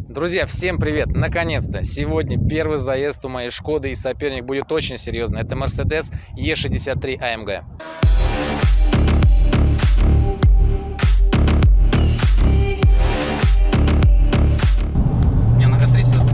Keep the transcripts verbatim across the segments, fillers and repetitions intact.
Друзья, всем привет! Наконец-то! Сегодня первый заезд у моей Шкоды, и соперник будет очень серьезный. Это Mercedes и шестьдесят три эй эм джи. Мне нога трясется.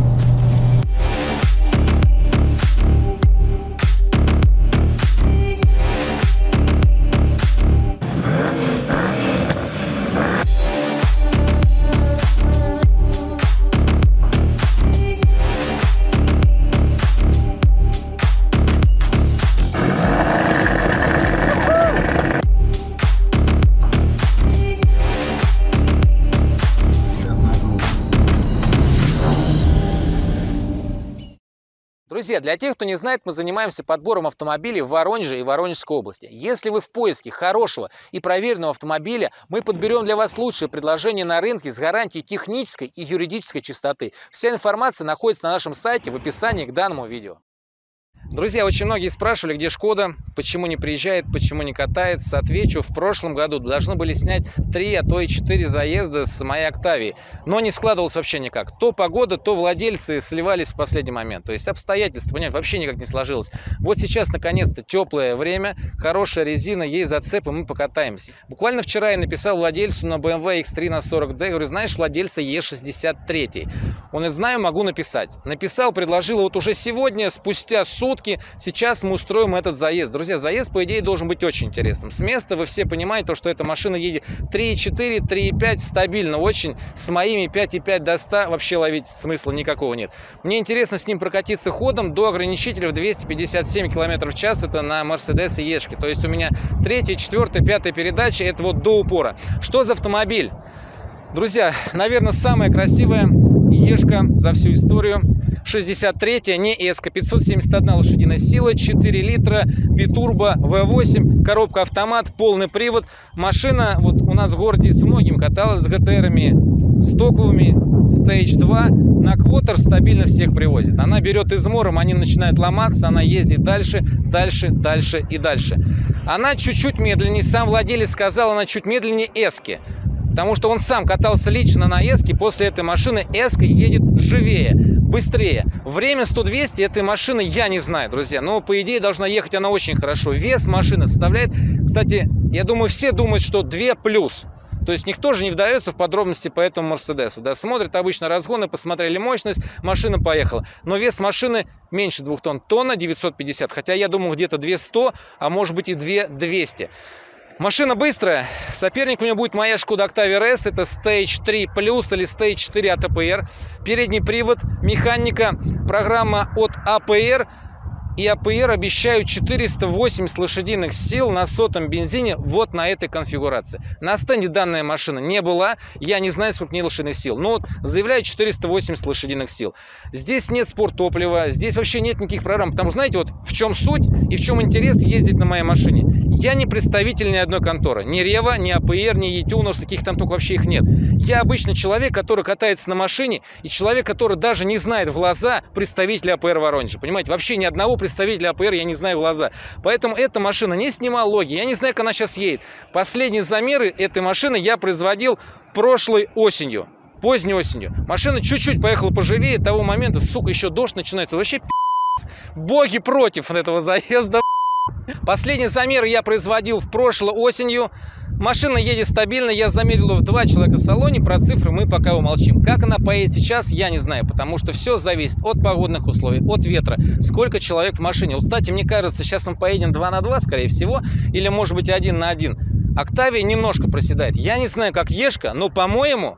Друзья, для тех, кто не знает, мы занимаемся подбором автомобилей в Воронеже и Воронежской области. Если вы в поиске хорошего и проверенного автомобиля, мы подберем для вас лучшее предложение на рынке с гарантией технической и юридической чистоты. Вся информация находится на нашем сайте в описании к данному видео. Друзья, очень многие спрашивали, где Шкода, почему не приезжает, почему не катается. Отвечу, в прошлом году должны были снять три, а то и четыре заезда с моей Октавии, но не складывалось вообще никак. То погода, то владельцы сливались в последний момент. То есть обстоятельства, понимаете, вообще никак не сложилось. Вот сейчас, наконец-то, теплое время, хорошая резина, есть зацеп, и мы покатаемся. Буквально вчера я написал владельцу на бэ эм вэ икс три на сорок дэ, говорю, знаешь, владельца е шестьдесят три. Он и знаю, могу написать. Написал, предложил, вот уже сегодня, спустя сутки, сейчас мы устроим этот заезд. Друзья, заезд, по идее, должен быть очень интересным. С места вы все понимаете, что эта машина едет три и четыре, три и пять стабильно очень. С моими пять и пять до ста вообще ловить смысла никакого нет. Мне интересно с ним прокатиться ходом до ограничителя в двести пятьдесят семь километров в час. Это на Mercedes и E-шке. То есть у меня третья, четвертая, пятая передача. Это вот до упора. Что за автомобиль? Друзья, наверное, самая красивая E-шка за всю историю. шестьдесят третья, не эска, пятьсот семьдесят одна лошадиная сила, четыре литра, битурбо, вэ восемь, коробка автомат, полный привод. Машина вот у нас в городе с многим каталась, с джи ти ар-ами стоковыми, стейдж два. На квотер стабильно всех привозит. Она берет измором, они начинают ломаться, она ездит дальше, дальше, дальше и дальше. Она чуть-чуть медленнее, сам владелец сказал, она чуть медленнее эски. Потому что он сам катался лично на эске, после этой машины эска едет живее, быстрее. Время сто-двести этой машины я не знаю, друзья, но по идее должна ехать она очень хорошо. Вес машины составляет, кстати, я думаю, все думают, что два плюс. То есть никто же не вдается в подробности по этому Мерседесу. Да, смотрят обычно разгоны, посмотрели мощность, машина поехала. Но вес машины меньше двух тонн, тонна девятьсот пятьдесят, хотя я думаю где-то две сто, а может быть и две двести. Машина быстрая. Соперник у нее будет моя Шкода Октавия эр эс. Это стейдж три плюс или стейдж четыре а тэ пэ эр. Передний привод, механика, программа от а пэ эр. И а пэ эр обещают четыреста восемьдесят лошадиных сил на сотом бензине вот на этой конфигурации. На стенде данная машина не была. Я не знаю, сколько в ней лошадиных сил. Но вот заявляют четыреста восемьдесят лошадиных сил. Здесь нет спорттоплива. Здесь вообще нет никаких программ. Потому что, знаете, вот в чем суть и в чем интерес ездить на моей машине. Я не представитель ни одной конторы. Ни Рева, ни а пэ эр, ни E-Tuners, каких там только вообще их нет. Я обычный человек, который катается на машине, и человек, который даже не знает в глаза представителя а пэ эр Воронежа. Понимаете, вообще ни одного представителя а пэ эр я не знаю в глаза. Поэтому эта машина не снимала логи. Я не знаю, как она сейчас едет. Последние замеры этой машины я производил прошлой осенью. Поздней осенью. Машина чуть-чуть поехала поживее. Того момента, сука, еще дождь начинается. Вообще пи***ц. Боги против этого заезда. Последний замер я производил в прошлой осенью. Машина едет стабильно, я замерил в два человека в салоне, про цифры мы пока умолчим. Как она поедет сейчас, я не знаю, потому что все зависит от погодных условий, от ветра, сколько человек в машине. Вот, кстати, мне кажется, сейчас мы поедем два на два, скорее всего, или может быть один на один. Октавия немножко проседает. Я не знаю, как Ешка, но, по-моему,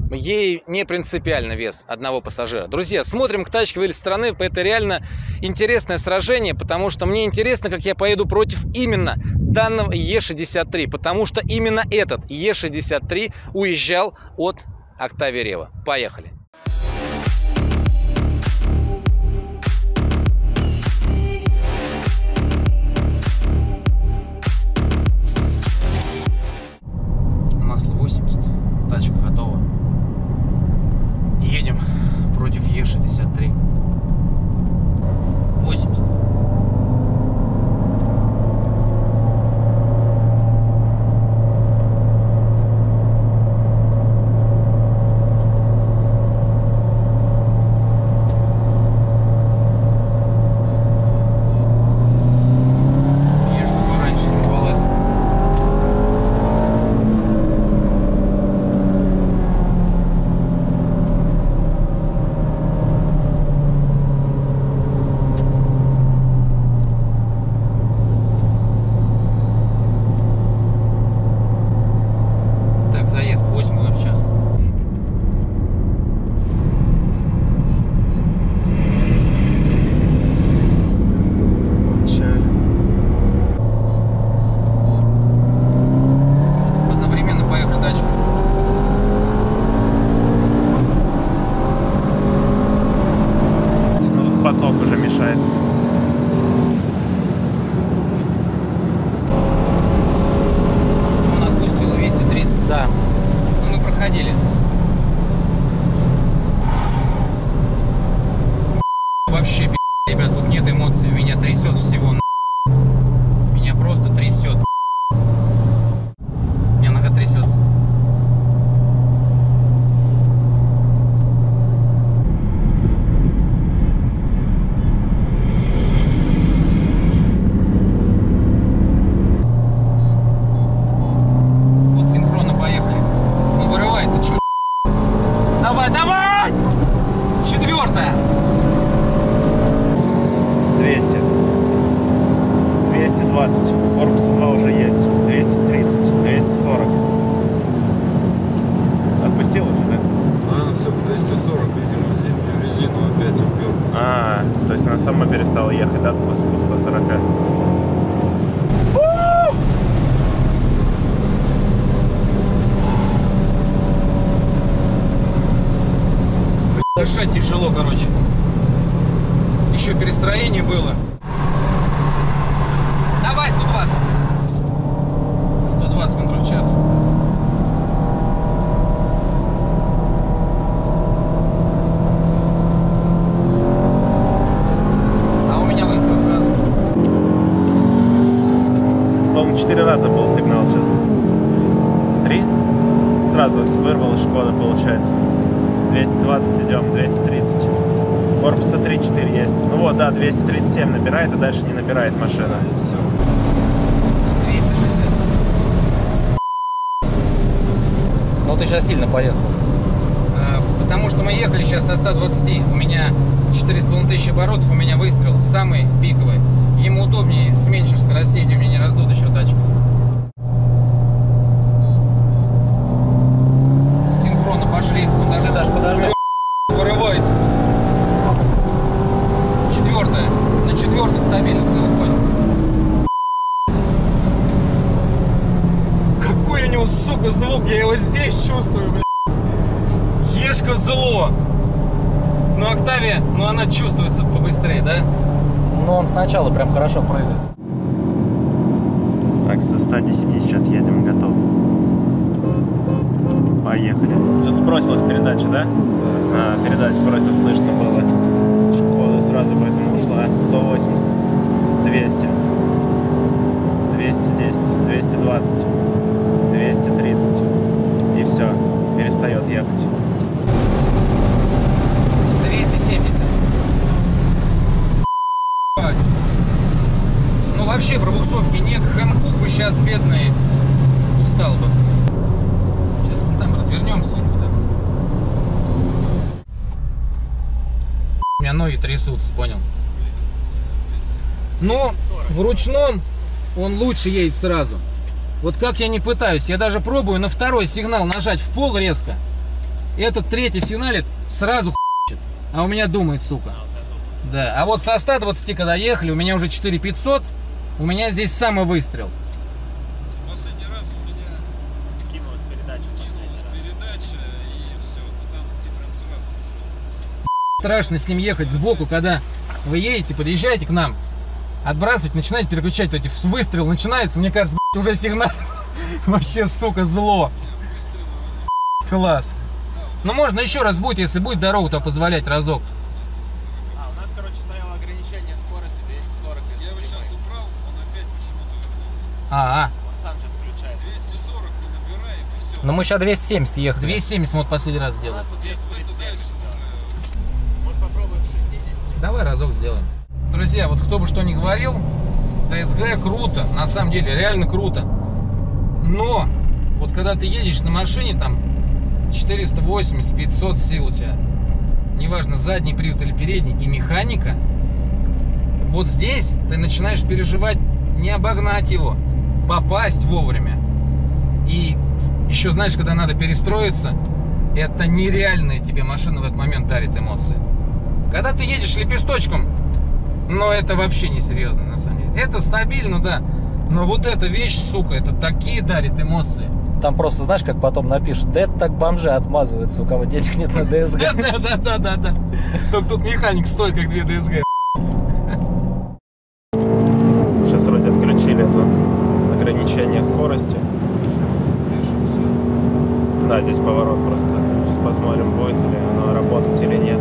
ей не принципиально вес одного пассажира. Друзья, смотрим к тачке в стороны. Это реально интересное сражение, потому что мне интересно, как я поеду против именно данного е шестьдесят три, потому что именно этот е шестьдесят три уезжал от Октавии Рева. Поехали! Масло восемьдесят, тачка готова. Едем против е шестьдесят три. восемьдесят. проходили. Вообще, ребят, тут нет эмоций. Меня трясет всего. Меня просто трясет. Меня нога трясется. Вот синхронно поехали. Он вырывается, чё? Давай, давай! Четвертая. двести. двести двадцать. Корпуса два уже есть. двести тридцать. двести сорок. Отпустил уже, да? А, все, двести сорок, видимо, зимнюю резину опять упер. А, то есть она сама перестала ехать, да, после сто сорока. Дышать тяжело, короче. Еще перестроение было. Давай сто двадцать. сто двадцать км в час. А у меня выстрел сразу. По-моему, четыре раза был сигнал сейчас. Три? Сразу вырвалась Шкода, получается. двести двадцать идем, двести тридцать. Корпуса три-четыре есть. Ну вот, да, двести тридцать семь набирает, а дальше не набирает машина. Все. двести шестьдесят. Ну ты сейчас сильно поехал. А, потому что мы ехали сейчас со ста двадцати. У меня четыре с половиной тысячи оборотов, у меня выстрел самый пиковый. Ему удобнее с меньших скоростей, где у меня не раздут еще тачку. Синхронно пошли. Он даже Даже подожди. вырывается. Четвертая. На четвертой стабильность выходит. Какой у него, сука, звук. Я его здесь чувствую, блядь. Ешка зло. Ну, Октавия, ну она чувствуется побыстрее, да? Ну он сначала прям хорошо прыгает. Так, со ста десяти сейчас едем, готов. Поехали. Что-то сбросилась передача, да? А, передача сбросилась, слышно было. Шкода сразу поэтому ушла. сто восемьдесят, двести, двести десять, двести двадцать, двести тридцать. И все, перестает ехать. двести семьдесят. Ну вообще пробуксовки нет. Хэнкук бы сейчас бедный устал бы. Сейчас мы там развернемся туда. У меня ноги трясутся, понял? Но в ручном он лучше едет сразу. Вот как я не пытаюсь, я даже пробую на второй сигнал нажать в пол резко. Этот третий сигналит, сразу хуйчит. А у меня думает, сука. Да, а вот со ста двадцати, когда ехали, у меня уже четыре пятьсот, у меня здесь самый выстрел. Последний раз у меня Скинулась передача. скинулась передача, и все, там ты прям сразу ушел. Страшно с ним ехать сбоку, когда вы едете, подъезжаете к нам, отбрасывать, начинаете переключать, эти выстрел начинается, мне кажется, блядь, уже сигнал. Вообще, сука, зло. Класс. Ну, можно еще раз будет, если будет дорогу, то позволять разок. А, у нас, короче, стояло ограничение скорости двести сорок. Я его сейчас убрал, он опять почему-то вернулся. А, а. Он сам что-то включает. двести сорок мы набираем, и все. Но мы сейчас двести семьдесят ехали. двести семьдесят мы вот последний раз У сделали. нас вот двести тридцать семь. Дальше уже. Может, попробуем шестьдесят? Давай разок сделаем. Друзья, вот кто бы что ни говорил, ДСГ круто, на самом деле, реально круто. Но, вот когда ты едешь на машине, там, четыреста восемьдесят, пятьсот сил у тебя, неважно, задний привод или передний, и механика, вот здесь ты начинаешь переживать не обогнать его, попасть вовремя. И еще, знаешь, когда надо перестроиться, это нереальные тебе машина в этот момент дарит эмоции. Когда ты едешь лепесточком, но это вообще не серьезно, на самом деле. Это стабильно, да, но вот эта вещь, сука, это такие дарит эмоции. Там просто, знаешь, как потом напишут, да это так бомжи отмазываются, у кого денег нет на ДСГ. Да, да, да, да, да. Только тут механик стоит, как две ДСГ. Сейчас вроде отключили это ограничение скорости. Да, здесь поворот просто. Сейчас посмотрим, будет ли оно работать или нет.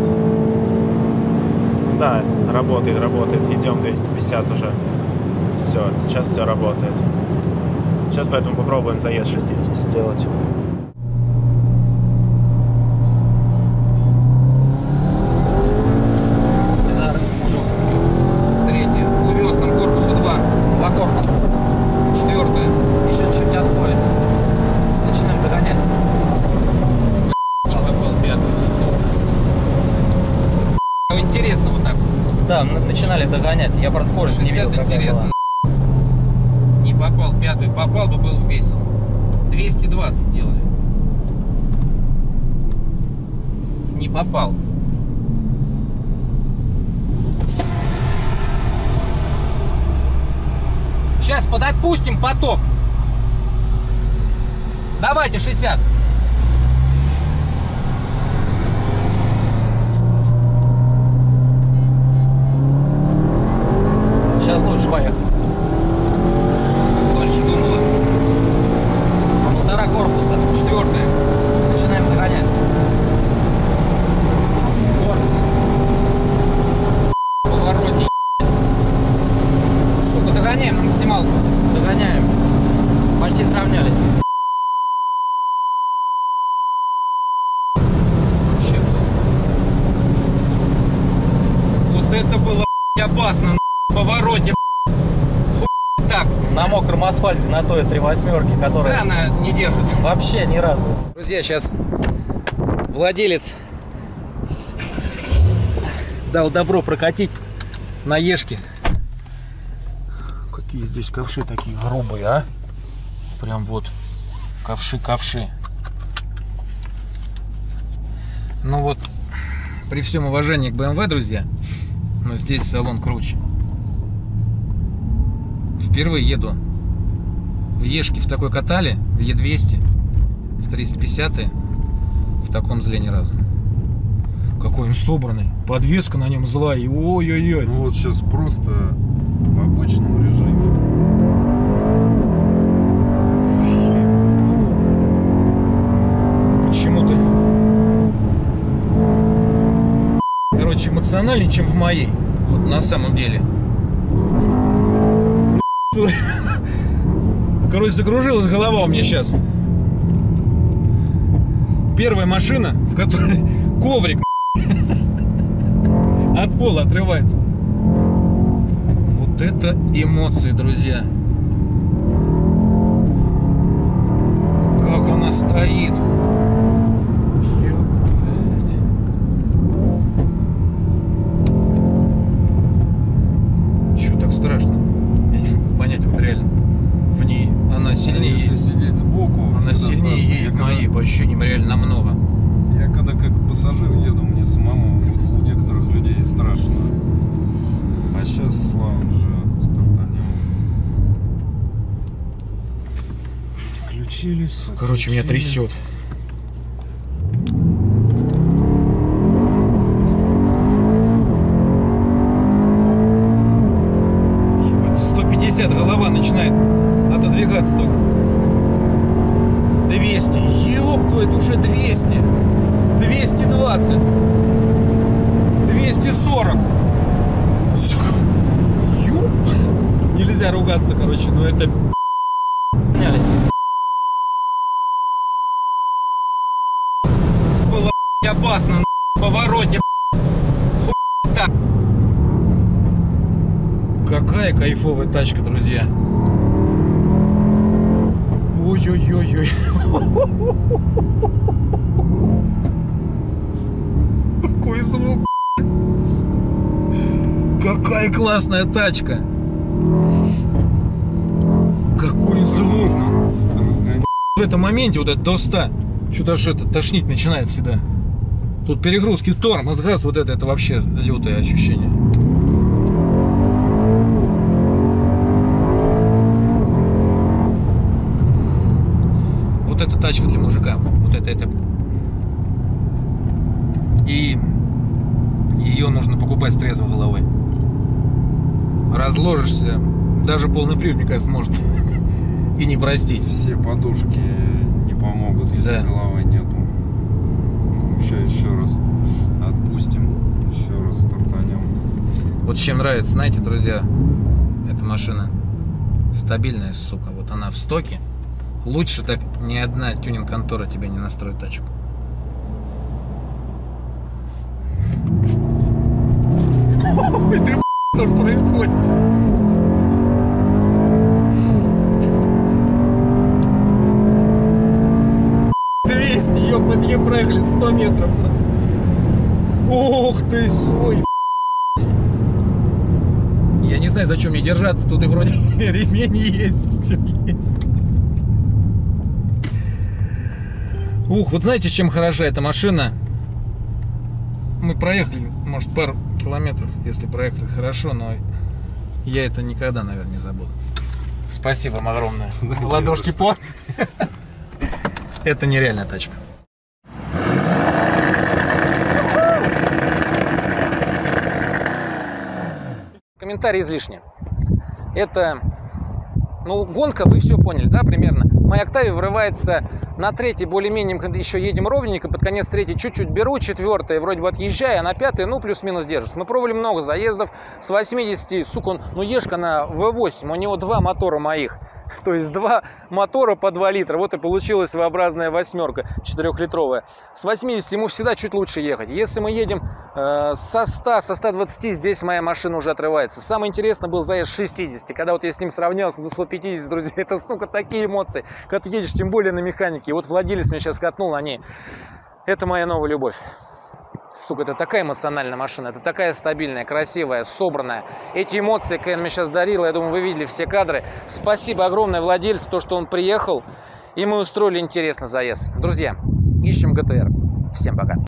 Да, работает, работает. Идем двести пятьдесят уже. Все, сейчас все работает. Сейчас поэтому попробуем заезд шестьдесят сделать. Изар, жестко. Третье. У весном корпусу два. Два корпуса. Четвертое. Еще чуть-чуть отходит. Начинаем догонять. Не попал пятый, сука. Интересно вот так. Да, н- начинали догонять. Я, правда, скорость не видел, шестьдесят какая интересно. была. Не попал пятую. Попал бы, был бы весел. двести двадцать делали. Не попал. Сейчас подотпустим поток. Давайте шестьдесят. Сейчас лучше поехали. Дольше думала. Полтора корпуса. Четвертое. Начинаем догонять. Корпус. В повороте. Сука, догоняем на максималку. Догоняем. Почти сравнялись. Вообще. Вот это было опасно на повороте. Хуй так. На мокром асфальте, на той три восьмерки, которая Да, она не держит. вообще ни разу. Друзья, сейчас владелец дал добро прокатить на Ешке. Какие здесь ковши такие грубые, а? Прям вот ковши-ковши. Ну вот, при всем уважении к бэ эм вэ, друзья, но здесь салон круче. Впервые еду в Ешке в такой катале, в Е двести, в триста пятьдесят, в таком зле ни разу. Какой он собранный. Подвеска на нем злая. Ой-ой-ой. Ну вот сейчас просто в обычном режиме. Почему-то, короче, эмоциональнее, чем в моей. Вот на самом деле. Короче, закружилась голова у меня сейчас. Первая машина, в которой коврик от пола отрывается. Вот это эмоции, друзья. Как она стоит. Ебать. Чё так страшно? Я не могу понять, вот реально. В ней она сильнее. Если сидеть сбоку, Она всегда сильнее страшно. едет Я моей, когда- по ощущениям, реально намного. Я когда как пассажир еду, мне самому у некоторых людей страшно. А сейчас слава же стартанем. Включились. Короче, меня отключили. трясет. сто пятьдесят голова начинает отодвигаться только. двести. Ёб твою, это уже двести. двести двадцать. двести сорок. Ёб. Нельзя ругаться, короче, но это... Сравнялись. Было опасно на повороте. Хуй так. Какая кайфовая тачка, друзья. Ой-ой-ой-ой. Какой звук. Какая классная тачка. Какой звук. Разгонять. В этом моменте вот это до ста что-то аж это тошнить начинает всегда. Тут перегрузки, тормоз, газ, вот это, это вообще лютое ощущение. Вот эта тачка для мужика. Вот это, это. И ее нужно покупать с трезвой головой. Разложишься, даже полный привод, мне кажется, может и не простить. Все подушки не помогут, если Да. голова Сейчас еще раз отпустим, еще раз стартанем. Вот чем нравится, знаете, друзья, эта машина стабильная, сука. Вот она в стоке. Лучше так ни одна тюнинг-контора тебе не настроит тачку. Ой, ты, что происходит? двести, ёпт, мы проехали сто метров. Ух ты, ой. Я не знаю, зачем мне держаться, тут и вроде ремень есть, все есть. Ух, вот знаете, чем хороша эта машина? Мы проехали, может, пару километров, если проехали хорошо, но я это никогда, наверное, не забуду. Спасибо вам огромное. Ладошки по. Это нереальная тачка. Комментарий излишне. Это, ну, гонка, вы все поняли, да, примерно. Моя Октавия врывается на третий, более-менее, еще едем ровненько, под конец третий чуть-чуть беру, четвертая вроде бы отъезжаю, а на пятый, ну, плюс-минус держусь. Мы пробовали много заездов, с восьмидесяти, сука, он, ну, ешка на вэ восемь, у него два мотора моих. То есть два мотора по два литра. Вот и получилась своеобразная восьмерка четырехлитровая. С восьмидесяти ему всегда чуть лучше ехать. Если мы едем э, со ста, со ста двадцати, здесь моя машина уже отрывается. Самое интересное был заезд с шестидесяти. Когда вот я с ним сравнялся до ста пятидесяти, друзья, это, сука, такие эмоции. Когда ты едешь, тем более на механике. И вот владелец меня сейчас катнул на ней. Это моя новая любовь. Сука, это такая эмоциональная машина, это такая стабильная, красивая, собранная. Эти эмоции, которые мне сейчас дарила, я думаю, вы видели все кадры. Спасибо огромное владельцу, то, что он приехал, и мы устроили интересный заезд. Друзья, ищем гэ тэ эр. Всем пока.